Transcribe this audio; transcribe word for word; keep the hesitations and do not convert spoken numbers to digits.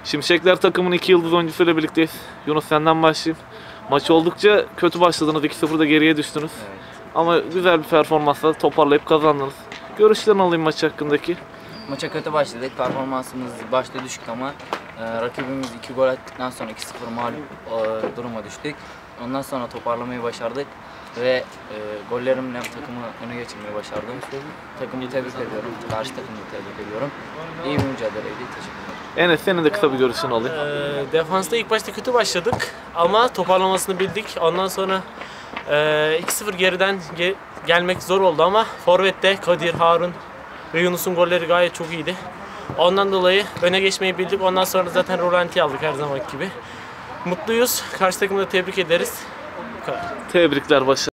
Şimşekler takımın iki yıldız oyuncusuyla birlikteyiz. Yunus, senden başlayayım. Maç oldukça kötü başladınız. iki sıfırda geriye düştünüz. Evet. Ama güzel bir performansla toparlayıp kazandınız. Görüşlerini alayım maç hakkındaki. Maça kötü başladık. Performansımız başta düşük ama e, rakibimiz iki gol attıktan sonra iki sıfır mağlup e, duruma düştük. Ondan sonra toparlamayı başardık ve e, gollerimle takımı öne geçirmeyi başardım. Takımı tebrik ediyorum. Karşı takımı tebrik ediyorum. İyi bir mücadeleydi. Teşekkür ederim. Enes, senin de kısa bir görüşünü alayım. Ee, defansta ilk başta kötü başladık ama toparlamasını bildik. Ondan sonra e, iki sıfır geriden ge gelmek zor oldu ama forvette Kadir, Harun ve Yunus'un golleri gayet çok iyiydi. Ondan dolayı öne geçmeyi bildik. Ondan sonra zaten rolanti aldık her zamanki gibi. Mutluyuz. Karşı takımı da tebrik ederiz. Bu kadar. Tebrikler, başarılar.